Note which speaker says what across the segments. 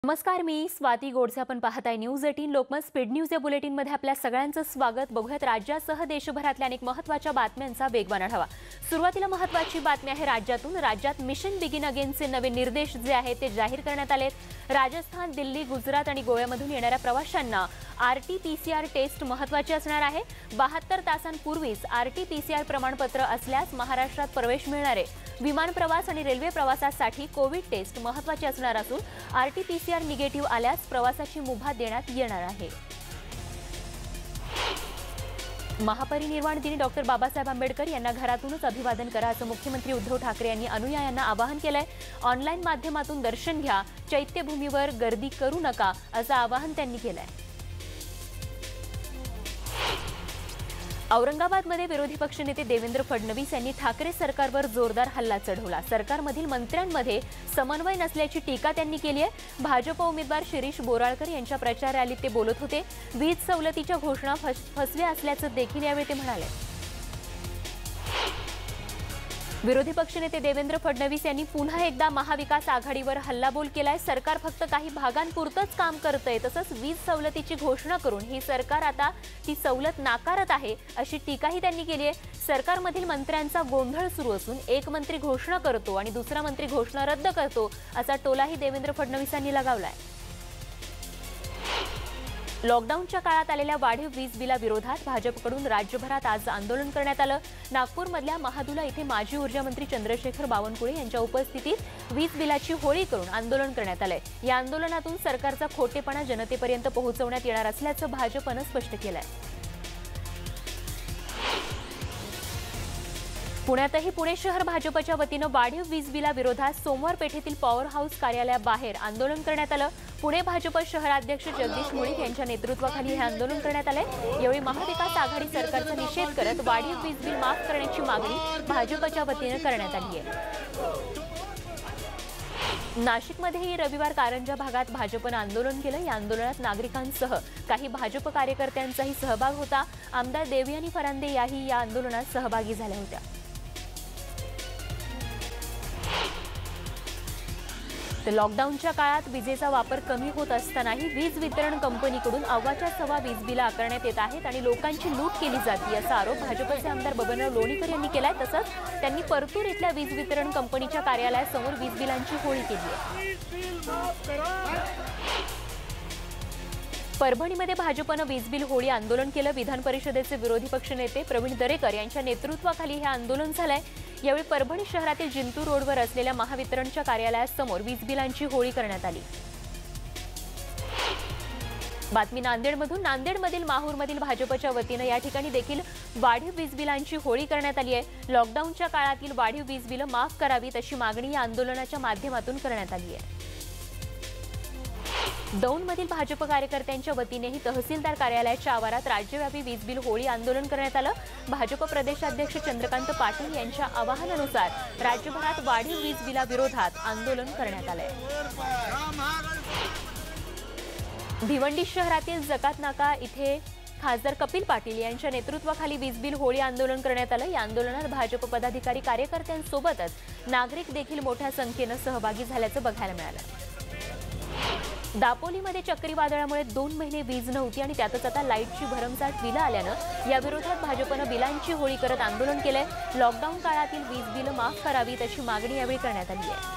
Speaker 1: नमस्कार, मी स्वाती गोडसे. आपण पाहताय न्यूज 18 लोकमत स्पीड न्यूज या बुलेटिन मध्ये आपल्या सगळ्यांचं स्वागत. बघूयात राज्यासह देशभरातल्या अनेक महत्त्वाच्या बातम्यांचा वेगवान आढावा. सुरुवातीला महत्त्वाची बातमी आहे राज्यातून. राज्यात मिशन बिगिन अगेनचे नवे निर्देश जे आहेत ते जाहीर करण्यात आलेत. राजस्थान, दिल्ली, गुजरात आणि गोव्यामधून येणाऱ्या प्रवाशांना RT-PCR टेस्ट महत्त्वाची असणार आहे. 72 तासांपूर्वीच RT-PCR प्रमाणपत्र असल्यास महाराष्ट्रात प्रवेश मिळणार आहे. विमान प्रवास आणि रेल्वे प्रवासासाठी कोविड टेस्ट महत्त्वाची असणार असून RT-PCR निगेटिव्ह आल्यास प्रवासाची मुभा देण्यात येणार आहे. महापरिनिर्वाण दिनी डॉक्टर बाबासाहेब आंबेडकर यांना घरातूनच अभिवादन करा असं मुख्यमंत्री उद्धव ठाकरे यांनी अनुयायांना आवाहन केलंय. ऑनलाईन माध्यमातून दर्शन घ्या, चैत्यभूमीवर गर्दी करू नका असं आवाहन त्यांनी केलंय. औरंगाबादमध्ये विरोधी पक्षनेते देवेंद्र फडणवीस यांनी ठाकरे सरकारवर जोरदार हल्ला चढवला. सरकारमधील मंत्र्यांमध्ये समन्वय नसल्याची टीका त्यांनी केली आहे. भाजप उमेदवार शिरीष बोराळकर यांच्या प्रचार रॅलीत ते बोलत होते. वीज सवलतीच्या घोषणा फसव्या असल्याचं देखील यावेळी ते म्हणाले. विरोधी पक्षनेते देवेंद्र फडणवीस यांनी पुन्हा एकदा महाविकास आघाडीवर हल्लाबोल केलाय. सरकार फक्त काही भागांपुरतच काम करतंय, तसंच वीज सवलतीची घोषणा करून ही सरकार आता ती सवलत नाकारत आहे अशी टीकाही त्यांनी केली आहे. सरकारमधील मंत्र्यांचा गोंधळ सुरू असून एक मंत्री घोषणा करतो आणि दुसरा मंत्री घोषणा रद्द करतो असा टोलाही देवेंद्र फडणवीसांनी लगावलाय. लॉकडाऊनच्या काळात आलेल्या वाढीव वीज बिलाविरोधात भाजपकडून राज्यभरात आज आंदोलन करण्यात आलं. नागपूरमधल्या महादुला इथे माजी ऊर्जा मंत्री चंद्रशेखर बावनकुळे यांच्या उपस्थितीत वीज बिलाची होळी करून आंदोलन करण्यात आलंय. या आंदोलनातून सरकारचा खोटेपणा जनतेपर्यंत पोहोचवण्यात येणार असल्याचं भाजपनं स्पष्ट केलंय. पुण्यातही पुणे शहर भाजपच्या वतीनं वाढीव वीज बिलाविरोधात सोमवार पेठेतील पॉवर हाऊस कार्यालयाबाहेर आंदोलन करण्यात आलं. पुणे भाजप शहराध्यक्ष जगदीश मुळीक यांच्या नेतृत्वाखाली हे आंदोलन करण्यात आले. यावेळी महाविकास आघाडी सरकारचा निषेध करत वाढीव वीज बिल माफ करण्याची मागणी भाजपच्या वतीनं करण्यात आली आहे. नाशिकमध्येही रविवार कारंजा भागात भाजपनं आंदोलन केलं. या आंदोलनात नागरिकांसह काही भाजप कार्यकर्त्यांचाही सहभाग होता. आमदार देवयानी फरांदे याही या आंदोलनात सहभागी झाल्या होत्या. तर लॉकडाऊनच्या काळात विजेचा वापर कमी होत असतानाही वीज वितरण कंपनीकडून अव्वाच्या सव्वा वीज बिलं आकारण्यात येत आहेत आणि लोकांची लूट केली जाते असा आरोप भाजपचे आमदार बबनराव लोणीकर यांनी केलाय. तसंच त्यांनी परतूर इथल्या वीज वितरण कंपनीच्या कार्यालयासमोर वीज बिलांची होळी केली आहे. परभणीमध्ये भाजपनं वीज बिल होळी आंदोलन केलं. विधान परिषदेचे विरोधी पक्षनेते प्रवीण दरेकर यांच्या नेतृत्वाखाली हे आंदोलन झालंय. यावेळी परभणी शहरातील जिंतूर रोडवर असलेल्या महावितरणच्या कार्यालयासमोर वीज बिलांची होळी करण्यात आली. बातमी नांदेडमधून. नांदेडमधील माहूरमधील भाजपच्या वतीनं या ठिकाणी देखील वाढीव वीज बिलांची होळी करण्यात आली आहे. लॉकडाऊनच्या काळातील वाढीव वीज बिलं माफ करावीत अशी मागणी या आंदोलनाच्या माध्यमातून करण्यात आली आहे. दौंडमधील भाजप कार्यकर्त्यांच्या वतीनेही तहसीलदार कार्यालयाच्या आवारात राज्यव्यापी वीज बिल होळी आंदोलन करण्यात आलं. भाजप प्रदेशाध्यक्ष चंद्रकांत पाटील यांच्या आवाहनानुसार राज्यभरात वाढीव वीज बिलाविरोधात आंदोलन करण्यात आलंय. भिवंडी शहरातील जकात नाका इथे खासदार कपिल पाटील यांच्या नेतृत्वाखाली वीज बिल होळी आंदोलन करण्यात आलं. या आंदोलनात भाजप पदाधिकारी कार्यकर्त्यांसोबतच नागरिक देखील मोठ्या संख्येनं सहभागी झाल्याचं बघायला मिळालं. दापोलीमध्ये चक्रीवादळामुळे 2 महिने वीज नव्हती आणि त्यातच आता लाईटची भरमसाठ बिलं आल्यानं याविरोधात भाजपनं बिलांची होळी करत आंदोलन केलंय. लॉकडाऊन काळातील वीज बिलं माफ करावीत अशी मागणी यावेळी करण्यात आली आहे.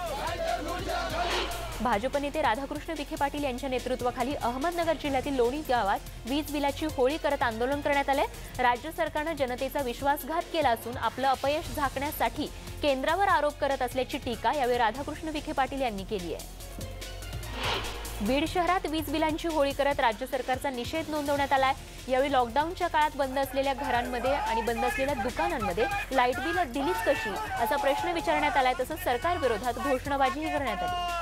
Speaker 1: भाजप नेते राधाकृष्ण विखे पाटील यांच्या नेतृत्वाखाली अहमदनगर जिल्ह्यातील लोणी गावात वीज बिलाची होळी करत आंदोलन करण्यात आलंय. राज्य सरकारनं जनतेचा विश्वासघात केला असून आपलं अपयश झाकण्यासाठी केंद्रावर आरोप करत असल्याची टीका यावेळी राधाकृष्ण विखे पाटील यांनी केली आहे. बीड शहरात वीज बिलांची होळी करत राज्य सरकारचा निषेध नोंदवण्यात आलाय. यावेळी लॉकडाऊनच्या काळात बंद असलेल्या घरांमध्ये आणि बंद असलेल्या दुकानांमध्ये लाईट बिल दिलीच कशी असा प्रश्न विचारण्यात आलाय. तसंच सरकारविरोधात घोषणाबाजीही करण्यात आली.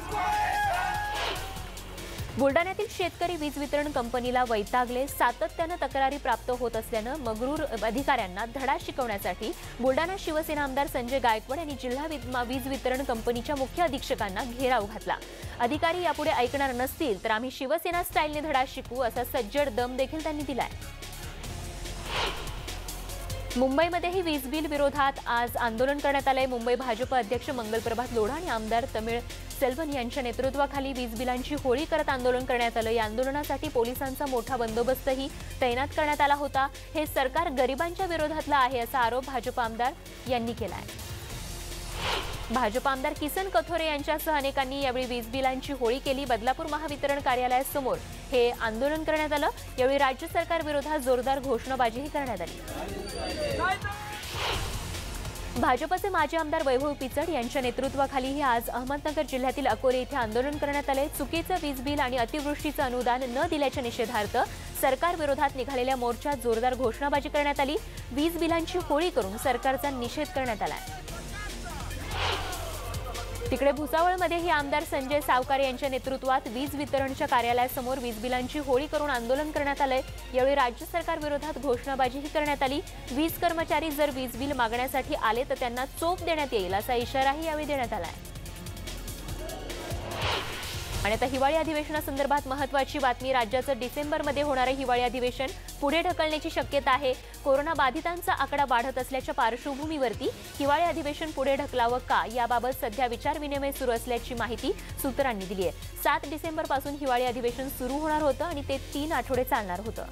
Speaker 1: बुलडाण्यातील शेतकरी वीज वितरण कंपनीला वैतागले. सातत्यानं तक्रारी प्राप्त होत असल्यानं मगरूर अधिकाऱ्यांना धडा शिकवण्यासाठी बुलडाणा शिवसेना आमदार संजय गायकवाड यांनी जिल्हा वीज वितरण कंपनीच्या मुख्य अधीक्षकांना घेराव घातला. अधिकारी यापुढे ऐकणार नसतील तर आम्ही शिवसेना स्टाईलने धडा शिकू असा सज्जड दम देखील त्यांनी दिलाय. मुंबईमध्येही वीज बिल विरोधात आज आंदोलन करण्यात आले। मुंबई भाजप अध्यक्ष मंगलप्रभात लोढा आणि आमदार तमिळ सेल्वन यांच्या नेतृत्वाखाली वीज बिलांची होळी करत आंदोलन करण्यात आलं। या आंदोलनासाठी पोलिसांचा मोठा बंदोबस्तही तैनात करण्यात आला होता। हे सरकार गरिबांच्या विरोधातलं आहे असा आरोप भाजप आमदार यांनी केला आहे। भाजप आमदार किसन कथोरे यांच्यासह अनेकांनी यावेळी वीज बिलांची होळी केली। बदलापूर महावितरण कार्यालयासमोर हे आंदोलन करण्यात आलं। यावेळी राज्य सरकार विरोधात जोरदार घोषणाबाजीही करण्यात आली। भाजपचे माजी आमदार वैभव पिचड यांच्या नेतृत्वाखालीही आज अहमदनगर जिल्ह्यातील अकोले येथे आंदोलन करण्यात आले। चुकीचं वीज बिल आणि अतिवृष्टीचं अनुदान न दिल्याच्या निषेधार्थ सरकार विरोधात निघालेल्या मोर्चात जोरदार घोषणाबाजी करण्यात आली। वीज बिलांची होळी करून सरकारचा निषेध करण्यात आला। तिकडे भुसावळमध्येही आमदार संजय सावकार यांच्या नेतृत्वात वीज वितरणच्या कार्यालयासमोर वीज बिलांची होळी करून आंदोलन करण्यात आले। यावेळी राज्य सरकार विरोधात घोषणाबाजीही करण्यात आली। वीज कर्मचारी जर वीज बिल मागण्यासाठी आले तर त्यांना चोप देण्यात येईल असा इशाराही यावेळी देण्यात आला आहे। आणि आता हिवाळी अधिवेशनासंदर्भात महत्त्वाची बातमी। राज्याचं डिसेंबरमध्ये होणारे हिवाळी अधिवेशन पुढे ढकलण्याची शक्यता आहे। कोरोना बाधितांचा आकडा वाढत असल्याच्या पार्श्वभूमीवरती हिवाळी अधिवेशन पुढे ढकलावं का याबाबत सध्या विचारविनिमय सुरू असल्याची माहिती सूत्रांनी दिली आहे। 7 डिसेंबरपासून हिवाळी अधिवेशन सुरू होणार होतं आणि ते 3 आठवडे चालणार होतं।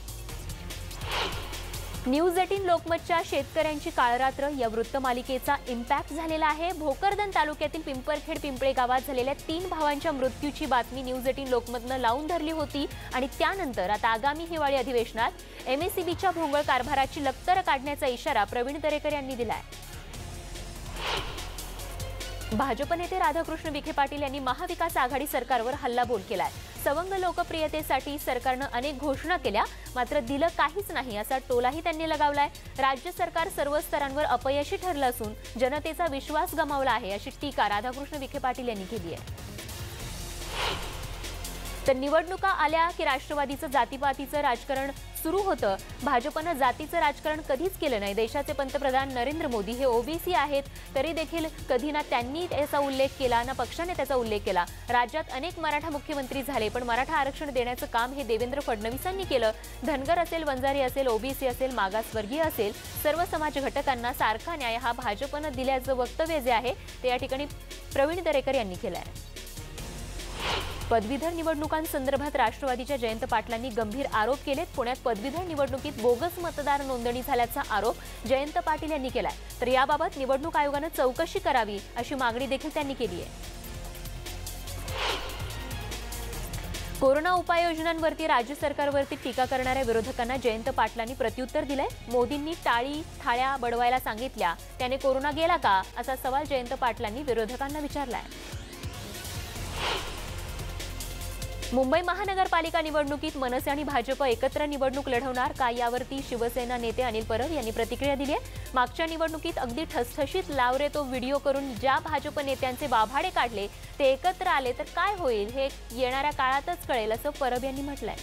Speaker 1: न्यूज 18 लोकमतच्या शेतकऱ्यांची काळरात्र या वृत्तमालिकेचा इम्पॅक्ट झालेला आहे। भोकरदन तालुक्यातील पिंपरखेड पिंपळे गावात झालेल्या 3 भावांच्या मृत्यूची बातमी न्यूज 18 लोकमतनं लावून धरली होती आणि त्यानंतर आता आगामी हिवाळी अधिवेशनात एमएससीबीच्या भोंगळ कारभाराची लक्तर काढण्याचा इशारा प्रवीण दरेकर यांनी दिलाय। भाजप नेते राधाकृष्ण विखे पाटील यांनी महाविकास आघाडी सरकारवर हल्लाबोल केलाय। सवंग लोकप्रियतेसाठी सरकारनं अनेक घोषणा केल्या मात्र दिलं काहीच नाही असा टोलाही त्यांनी लगावलाय। राज्य सरकार सर्व स्तरांवर अपयशी ठरलं असून जनतेचा विश्वास गमावला आहे अशी टीका राधाकृष्ण विखे पाटील यांनी केली आहे। तर निवडणुका आल्या की राष्ट्रवादीचं जातीपातीचं राजकारण सुरू होतं। भाजपनं जातीचं राजकारण कधीच केलं नाही। देशाचे पंतप्रधान नरेंद्र मोदी हे ओबीसी आहेत तरी देखील कधी ना त्यांनी त्याचा उल्लेख केला ना पक्षाने त्याचा उल्लेख केला। राज्यात अनेक मराठा मुख्यमंत्री झाले पण मराठा आरक्षण देण्याचं काम हे देवेंद्र फडणवीसांनी केलं। धनगर असेल, वंजारी असेल, ओबीसी असेल, मागासवर्गीय असेल, सर्व समाज घटकांना सारखा न्याय हा भाजपनं दिल्याचं वक्तव्य जे आहे ते या ठिकाणी प्रवीण दरेकर यांनी केलं आहे। पदवीधर निवडणुकांसंदर्भात राष्ट्रवादीच्या जयंत पाटलांनी गंभीर आरोप केलेत। पुण्यात पदवीधर निवडणुकीत बोगस मतदार नोंदणी झाल्याचा आरोप जयंत पाटील यांनी केलाय। तर याबाबत निवडणूक आयोगानं चौकशी करावी अशी मागणी देखील त्यांनी केली आहे। कोरोना उपाययोजनांवरती राज्य सरकारवरती टीका करणाऱ्या विरोधकांना जयंत पाटलांनी प्रत्युत्तर दिलंय। मोदींनी टाळी थाळ्या बडवायला सांगितल्या त्याने कोरोना गेला का असा सवाल जयंत पाटलांनी विरोधकांना विचारलाय। मुंबई महानगरपालिका निवडणुकीत मनसे आणि भाजप एकत्र निवडणूक लढवणार का यावरती शिवसेना नेते अनिल परब यांनी प्रतिक्रिया दिली आहे। मागच्या निवडणुकीत अगदी ठसठशीत लाव रे तो व्हिडिओ करून ज्या भाजप नेत्यांचे वाभाडे काढले ते एकत्र आले तर काय होईल हे येणाऱ्या काळातच कळेल असं परब यांनी म्हटलंय।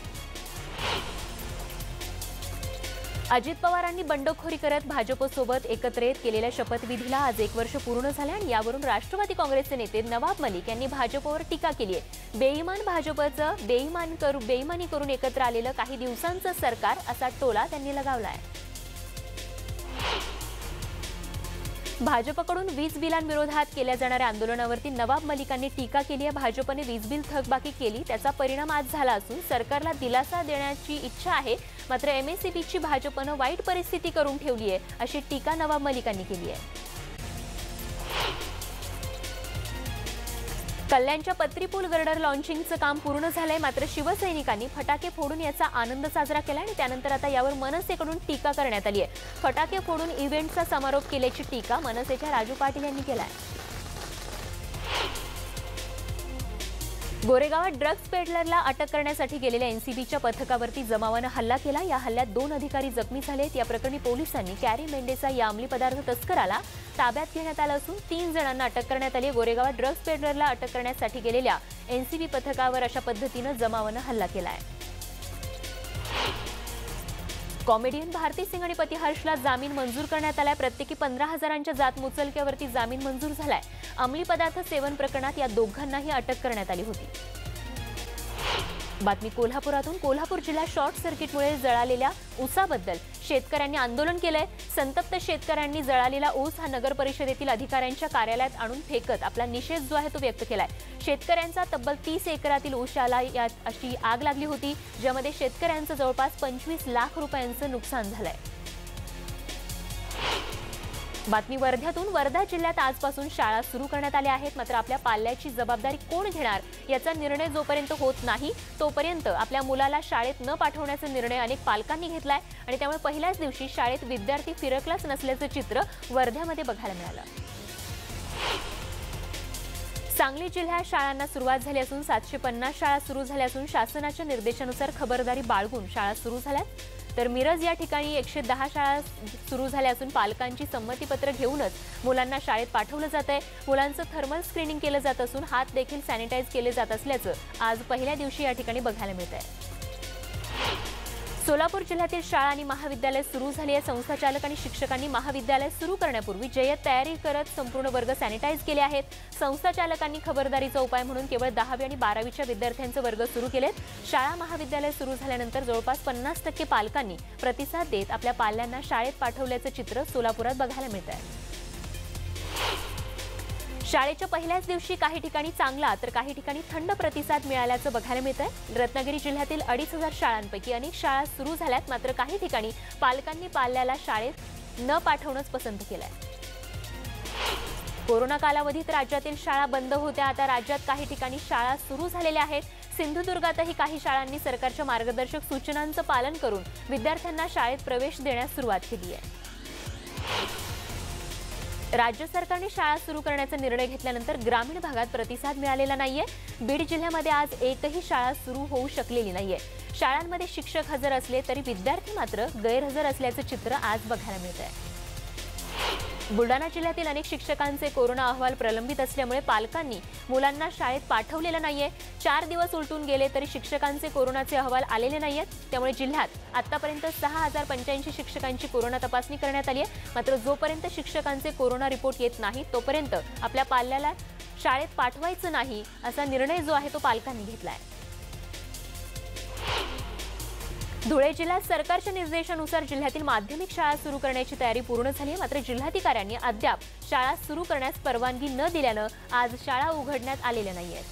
Speaker 1: अजित पवारांनी बंडखोरी करत भाजपसोबत एकत्र येत केलेल्या शपथविधीला आज 1 वर्ष पूर्ण झाले आणि यावरून राष्ट्रवादी काँग्रेसचे नेते नवाब मलिक यांनी भाजपवर टीका केली आहे। बेईमान भाजपचं बेईमानी करून एकत्र आलेलं काही दिवसांचं सरकार असा टोला त्यांनी लगावलाय। भाजपकडून वीज बिलांविरोधात केल्या जाणाऱ्या आंदोलनावरती नवाब मलिकांनी टीका केली आहे। भाजपने वीज बिल थकबाकी केली त्याचा परिणाम आज झाला असून सरकारला दिलासा देण्याची इच्छा आहे मात्र एमएससीबीची भाजपनं वाईट परिस्थिती करून ठेवली आहे अशी टीका नवाब मलिकांनी केली आहे। कल्याणच्या पत्री पूल गर्डर लॉन्चिंगचं काम पूर्ण झालंय मात्र शिवसैनिकांनी फटाके फोडून याचा आनंद साजरा केला आणि त्यानंतर आता यावर मनसेकडून टीका करण्यात आली आहे। फटाके फोडून इव्हेंटचा समारोप केल्याची टीका मनसेच्या राजू पाटील यांनी केला आहे। गोरेगावात ड्रग्ज पेडलरला अटक करण्यासाठी गेलेल्या एनसीबीच्या पथकावरती जमावानं हल्ला केला। या हल्ल्यात 2 अधिकारी जखमी झालेत। या प्रकरणी पोलिसांनी कॅरी मेंडेचा या अंमली पदार्थ तस्कराला ताब्यात घेण्यात आलं असून 3 जणांना अटक करण्यात आली। गोरेगावात ड्रग्ज पेडलरला अटक करण्यासाठी गेलेल्या एनसीबी पथकावर अशा पद्धतीनं जमावानं हल्ला केलाय। कॉमेडियन भारती सिंग आणि पती हर्षला जामीन मंजूर करण्यात आलाय। प्रत्येकी 15,000च्या जात मुचलक्यावरती जामीन मंजूर झालाय। अंमली पदार्थ सेवन प्रकरणात या दोघांनाही अटक करण्यात आली होती। बातमी कोल्हापुरातून। कोल्हापूर जिल्हा शॉर्ट सर्किटमुळे जळालेल्या ऊसाबद्दल शेतकऱ्यांनी आंदोलन केलंय। संतप्त शेतकऱ्यांनी जळालेला ऊस हा नगर परिषदेतील अधिकाऱ्यांच्या कार्यालयात आणून फेकत आपला निषेध जो आहे तो व्यक्त केलाय। शेतकऱ्यांचा तब्बल 30 एकरातील ऊसाला यात अशी आग लागली होती, ज्यामध्ये शेतकऱ्यांचं जवळपास 25 लाख रुपयांचं नुकसान झालंय। बातमी वर्ध्यातून। वर्धा जिल्ह्यात आजपासून शाळा सुरू करण्यात आल्या आहेत, मात्र आपल्या पाल्याची जबाबदारी कोण घेणार याचा निर्णय जोपर्यंत होत नाही तोपर्यंत आपल्या मुलाला शाळेत न पाठवण्याचा निर्णय अनेक पालकांनी घेतलाय आणि त्यामुळे पहिल्याच दिवशी शाळेत विद्यार्थी फिरकलाच नसल्याचं चित्र वर्ध्यामध्ये बघायला मिळालं। सांगली जिल्ह्यात शाळांना सुरुवात झाली असून 750 शाळा सुरू झाल्या असून शासनाच्या निर्देशानुसार खबरदारी बाळगून शाळा सुरू झाल्यात। तर मिरज या ठिकाणी 110 शाळा सुरू झाल्या असून पालकांची संमतीपत्र घेऊनच मुलांना शाळेत पाठवलं जात आहे। मुलांचं थर्मल स्क्रीनिंग केलं जात असून हात देखील सॅनिटाइज केले जात असल्याचं आज पहिल्या दिवशी या ठिकाणी बघायला मिळत आहे। सोलापूर जिल्ह्यातील शाळा आणि महाविद्यालय सुरू झाली आहे। संस्थाचालक आणि शिक्षकांनी महाविद्यालय सुरू करण्यापूर्वी जय्यत तयारी करत संपूर्ण वर्ग सॅनिटाइज केले आहेत। संस्थाचालकांनी खबरदारीचा उपाय म्हणून केवळ 10वी आणि 12वीच्या विद्यार्थ्यांचे वर्ग सुरू केलेत। शाळा महाविद्यालय सुरू झाल्यानंतर जवळपास 50% पालकांनी प्रतिसाद देत आपल्या पाल्यांना शाळेत पाठवल्याचं चित्र सोलापुरात बघायला मिळत आहे। शाळेच्या पहिल्याच दिवशी काही ठिकाणी चांगला तर काही ठिकाणी थंड प्रतिसाद मिळाल्याचं बघायला मिळत आहे। रत्नागिरी जिल्ह्यातील 2500 शाळांपैकी अनेक शाळा सुरू झाल्यात, मात्र काही ठिकाणी पालकांनी पाल्याला शाळेत न पाठवणंच पसंत केलंय। कोरोना कालावधीत राज्यातील शाळा बंद होत्या, आता राज्यात काही ठिकाणी शाळा सुरू झालेल्या आहेत। सिंधुदुर्गातही काही शाळांनी सरकारच्या मार्गदर्शक सूचनांचं पालन करून विद्यार्थ्यांना शाळेत प्रवेश देण्यास सुरुवात केली आहे। राज्य सरकारने शाळा सुरू करण्याचा निर्णय घेतल्यानंतर ग्रामीण भागात प्रतिसाद मिळालेला नाहीये। बीड जिल्ह्यामध्ये आज एकही शाळा सुरू होऊ शकलेली नाहीये। शाळांमध्ये शिक्षक हजर असले तरी विद्यार्थी मात्र गैरहजर असल्याचं चित्र आज बघायला मिळत आहे। बुलढाणा जिल्ह्यातील अनेक शिक्षकांचे कोरोना अहवाल प्रलंबित असल्यामुळे पालकांनी मुलांना शाळेत पाठवलेलं नाहीये। 4 दिवस उलटून गेले तरी शिक्षकांचे कोरोनाचे अहवाल आलेले नाहीयेत, त्यामुळे जिल्ह्यात आतापर्यंत 6085 शिक्षकांची कोरोना तपासणी करण्यात आली आहे। मात्र जोपर्यंत शिक्षकांचे कोरोना रिपोर्ट येत नाही तोपर्यंत आपल्या पाल्याला शाळेत पाठवायचं नाही असा निर्णय जो आहे तो पालकांनी घेतलाय। धुळे जिल्ह्यात सरकारच्या निर्देशानुसार जिल्ह्यातील माध्यमिक शाळा सुरू करण्याची तयारी पूर्ण झाली आहे, मात्र जिल्हाधिकाऱ्यांनी अद्याप शाळा सुरू करण्यास परवानगी न दिल्यानं आज शाळा उघडण्यात आलेल्या नाहीयेत।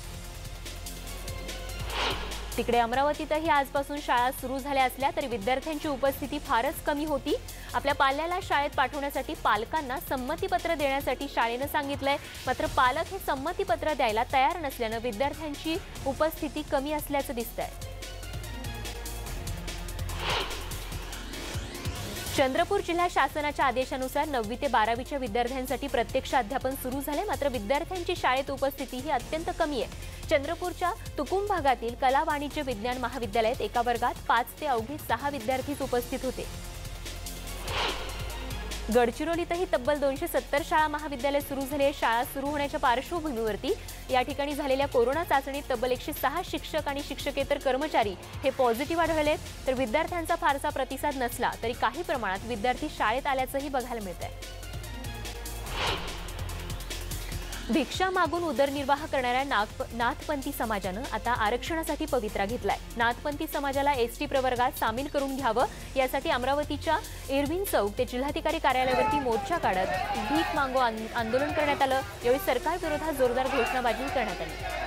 Speaker 1: तिकडे अमरावतीतही आजपासून शाळा सुरू झाल्या असल्या तरी विद्यार्थ्यांची उपस्थिती फारच कमी होती। आपल्या पाल्याला शाळेत पाठवण्यासाठी पालकांना संमतीपत्र देण्यासाठी शाळेनं सांगितलंय, मात्र पालक हे संमतीपत्र द्यायला तयार नसल्यानं विद्यार्थ्यांची उपस्थिती कमी असल्याचं दिसतंय। चंद्रपूर जिल्हा शासनाच्या आदेशानुसार 9वी ते 12वीच्या विद्यार्थ्यांसाठी प्रत्यक्ष अध्यापन सुरू झाले, मात्र विद्यार्थ्यांची शाळेत उपस्थिती ही अत्यंत कमी आहे। चंद्रपूरच्या तुकुम भागातील कला वाणिज्य विज्ञान महाविद्यालयात एका वर्गात 5 ते अवघे 6 विद्यार्थीच उपस्थित होते। गडचिरोलीतही तब्बल 270 शाळा महाविद्यालय सुरू झाले। शाळा सुरू होण्याच्या पार्श्वभूमीवरती या ठिकाणी झालेल्या कोरोना चाचणीत तब्बल 106 शिक्षक आणि शिक्षकेतर कर्मचारी हे पॉझिटिव्ह आढळलेत, तर विद्यार्थ्यांचा फारसा प्रतिसाद नसला तरी काही प्रमाणात विद्यार्थी शाळेत आल्याचंही बघायला मिळतंय। भिक्षा मागून उदरनिर्वाह करणाऱ्या नाथपंथी समाजानं आता आरक्षणासाठी पवित्रा घेतलाय। नाथपंथी समाजाला एसटी प्रवर्गात सामील करून घ्यावं यासाठी अमरावतीच्या इरविन चौक ते जिल्हाधिकारी कार्यालयावरती मोर्चा काढत भीक मागो आंदोलन करण्यात आलं। यावेळी सरकार विरोधात जोरदार घोषणाबाजी करण्यात आली।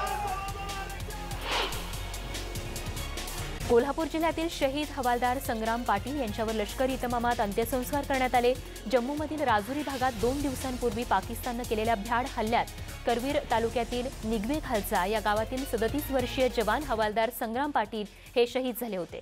Speaker 1: कोल्हापूर जिल्ह्यातील शहीद हवालदार संग्राम पाटील यांच्यावर लष्करी इतमामात अंत्यसंस्कार करण्यात आले। जम्मूमधील राजुरी भागात 2 दिवसांपूर्वी पाकिस्ताननं केलेल्या भ्याड हल्ल्यात करवीर तालुक्यातील निगवे खालसा या गावातील 37 वर्षीय जवान हवालदार संग्राम पाटील हे शहीद झाले होते।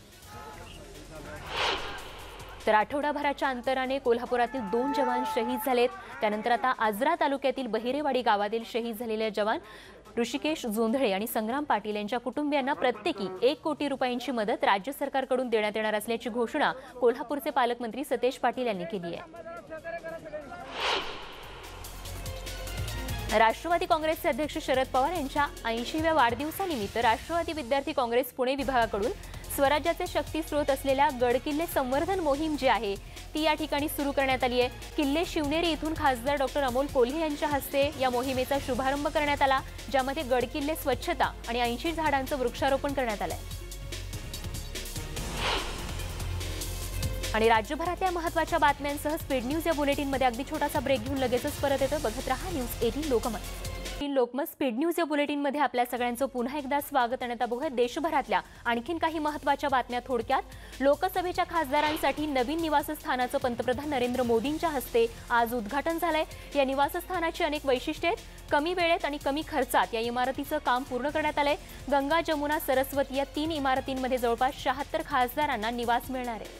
Speaker 1: तर आठवडाभराच्या अंतराने कोल्हापुरातील 2 जवान शहीद झालेत। त्यानंतर आता आजरा तालुक्यातील बहिरेवाडी गावातील शहीद झालेले जवान ऋषिकेश जोंधळे आणि संग्राम पाटील यांच्या कुटुंबियांना प्रत्येकी 1 कोटी रुपयांची मदत राज्य सरकारकडून देण्यात येणार असल्याची घोषणा कोल्हापूरचे पालकमंत्री सतेज पाटील यांनी केली आहे। राष्ट्रवादी काँग्रेसचे अध्यक्ष शरद पवार यांच्या 80व्या वाढदिवसानिमित्त राष्ट्रवादी विद्यार्थी काँग्रेस पुणे विभागाकडून स्वराज्याचे शक्ती स्रोत असलेल्या गडकिल्ले संवर्धन मोहीम जी आहे ती या ठिकाणी सुरू करण्यात आली आहे। किल्ले शिवनेरी इथून खासदार डॉक्टर अमोल कोल्हे यांच्या हस्ते या मोहिमेचा शुभारंभ करण्यात आला, ज्यामध्ये गडकिल्ले स्वच्छता आणि 80 झाडांचं वृक्षारोपण करण्यात आलंय। आणि राज्यभरातल्या महत्त्वाच्या बातम्यांसह स्पीड न्यूज या बुलेटिनमध्ये अगदी छोटासा ब्रेक घेऊन लगेचच परत येतो। बघत रहा news 18 Lokmat. Lokmat speed news या बुलेटिनमध्ये आपल्या सगळ्यांचं पुन्हा एकदा स्वागत। आणि आता बघूया देशभरातल्या आणखीन काही महत्त्वाच्या बातम्या थोडक्यात। लोकसभेच्या खासदारांसाठी नवीन निवासस्थानाचं पंतप्रधान नरेंद्र मोदींच्या हस्ते आज उद्घाटन झालंय। या निवासस्थानाची अनेक वैशिष्ट्ये आहेत। कमी वेळेत आणि कमी खर्चात या इमारतीचं काम पूर्ण करण्यात आलंय। गंगा, जमुना, सरस्वती या 3 इमारतींमध्ये जवळपास 76 खासदारांना निवास मिळणार आहे।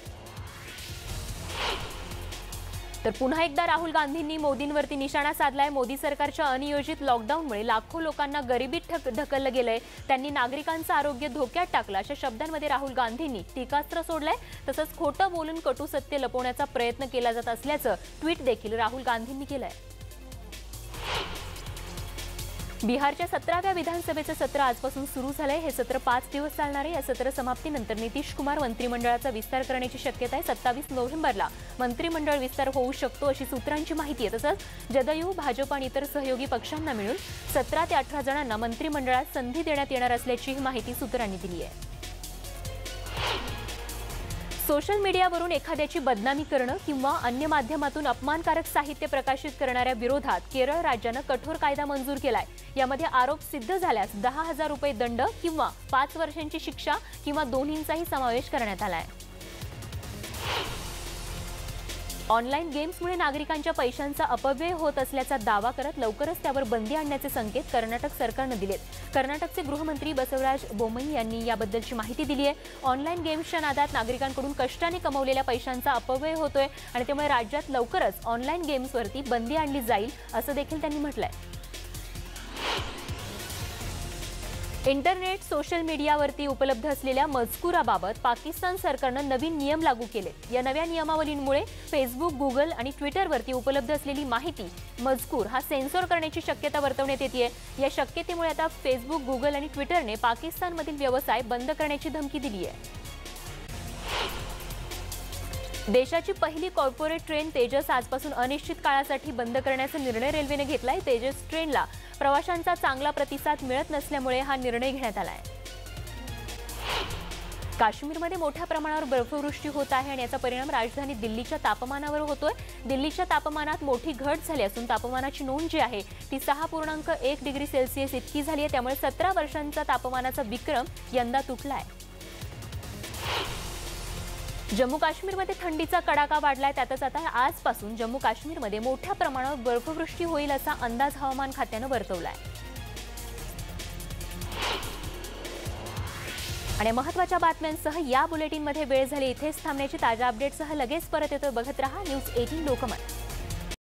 Speaker 1: तर पुन्हा एकदा राहुल गांधींनी मोदींवरती निशाणा साधलाय। मोदी सरकारच्या अनियोजित लॉकडाऊनमुळे लाखो लोकांना गरिबीत ढकललं गेलंय। त्यांनी नागरिकांचं आरोग्य धोक्यात टाकलं अशा शब्दांमध्ये राहुल गांधींनी टीकास्त्र सोडलंय। तसंच खोटं बोलून कटू सत्य लपवण्याचा प्रयत्न केला जात असल्याचं ट्विट देखील राहुल गांधींनी केलंय। बिहारच्या 17व्या विधानसभेचं सत्र आजपासून सुरू झालंय। हे सत्र 5 दिवस चालणार आहे। या सत्र समाप्तीनंतर नितीश कुमार मंत्रिमंडळाचा विस्तार करण्याची शक्यता आहे। 27 नोव्हेंबरला मंत्रिमंडळ विस्तार होऊ शकतो अशी सूत्रांची माहिती आहे। तसंच जदयू, भाजप आणि इतर सहयोगी पक्षांना मिळून 17 ते 18 जणांना मंत्रिमंडळात संधी देण्यात येणार असल्याची माहिती सूत्रांनी दिली आहे। सोशल मीडियावरून एखाद्याची बदनामी करणं किंवा अन्य माध्यमातून अपमानकारक साहित्य प्रकाशित करणाऱ्या विरोधात केरळ राज्यानं कठोर कायदा मंजूर केलाय। यामध्ये आरोप सिद्ध झाल्यास 10,000 रुपये दंड किंवा 5 वर्षांची शिक्षा किंवा दोन्हींचाही समावेश करण्यात आलाय। ऑनलाईन गेम्समुळे नागरिकांच्या पैशांचा अपव्यय होत असल्याचा दावा करत लवकरच त्यावर बंदी आणण्याचे संकेत कर्नाटक सरकारने दिलेत। कर्नाटकचे गृहमंत्री बसवराज बोम्मई यांनी याबद्दलची माहिती दिली आहे। ऑनलाईन गेम्सच्या नादात नागरिकांकडून कष्टाने कमवलेल्या पैशांचा अपव्यय होतोय आणि त्यामुळे राज्यात लवकरच ऑनलाईन गेम्सवरती बंदी आणली जाईल असं देखील त्यांनी म्हटलंय। इंटरनेट, सोशल मीडियावरती उपलब्ध असलेल्या मजकुराबाबत पाकिस्तान सरकारनं नवीन नियम लागू केलेत। या नव्या नियमावलींमुळे फेसबुक, गुगल आणि ट्विटरवरती उपलब्ध असलेली माहिती, मजकूर हा सेन्सॉर करण्याची शक्यता वर्तवण्यात येते। या शक्यतेमुळे आता फेसबुक, गुगल आणि ट्विटरने पाकिस्तानमधील व्यवसाय बंद करण्याची धमकी दिली आहे। देशाची पहिली कॉर्पोरेट ट्रेन तेजस आजपासून अनिश्चित काळासाठी बंद करण्याचा निर्णय रेल्वेने घेतलाय। तेजस ट्रेनला प्रवाशांचा चांगला प्रतिसाद मिळत नसल्यामुळे हा निर्णय घेण्यात आलाय। काश्मीरमध्ये मोठ्या प्रमाणावर बर्फवृष्टी होत आहे आणि याचा परिणाम राजधानी दिल्लीच्या तापमानावर होतोय। दिल्लीच्या तापमानात मोठी घट झाली असून तापमानाची नोंद जी आहे ती 6.1 डिग्री सेल्सिअस इतकी झाली आहे। त्यामुळे 17 वर्षांचा तापमानाचा विक्रम यंदा तुटलाय। जम्मू काश्मीरमध्ये थंडीचा कडाका वाढलाय। त्यातच आता आजपासून जम्मू काश्मीरमध्ये मोठ्या प्रमाणावर बर्फवृष्टी होईल असा अंदाज हवामान खात्यानं वर्तवलाय। आणि महत्त्वाच्या बातम्यांसह या बुलेटिनमध्ये वेळ झाली इथेच थांबण्याची। ताज्या अपडेटसह लगेच परत येतो। बघत रहा न्यूज 18 लोकमत।